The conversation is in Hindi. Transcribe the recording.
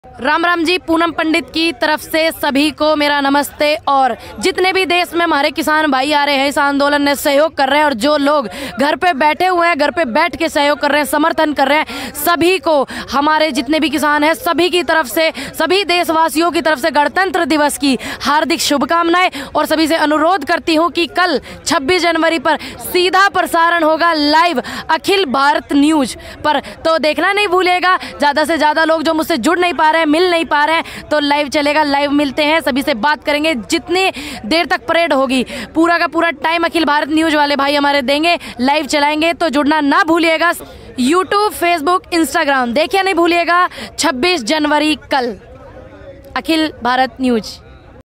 राम राम जी। पूनम पंडित की तरफ से सभी को मेरा नमस्ते। और जितने भी देश में हमारे किसान भाई आ रहे हैं, इस आंदोलन में सहयोग कर रहे हैं, और जो लोग घर पे बैठे हुए हैं, घर पे बैठ के सहयोग कर रहे हैं, समर्थन कर रहे हैं, सभी को, हमारे जितने भी किसान हैं सभी की तरफ से, सभी देशवासियों की तरफ से गणतंत्र दिवस की हार्दिक शुभकामनाएं। और सभी से अनुरोध करती हूँ कि कल 26 जनवरी पर सीधा प्रसारण होगा लाइव अखिल भारत न्यूज पर, तो देखना नहीं भूलिएगा। ज़्यादा से ज़्यादा लोग जो मुझसे जुड़ नहीं पा रहे हैं, मिल नहीं पा रहे हैं, तो लाइव चलेगा, लाइव मिलते हैं, सभी से बात करेंगे। जितनी देर तक परेड होगी पूरा का पूरा टाइम अखिल भारत न्यूज वाले भाई हमारे देंगे, लाइव चलाएंगे, तो जुड़ना ना भूलिएगा। यूट्यूब, फेसबुक, इंस्टाग्राम देखिए नहीं भूलिएगा। 26 जनवरी कल अखिल भारत न्यूज।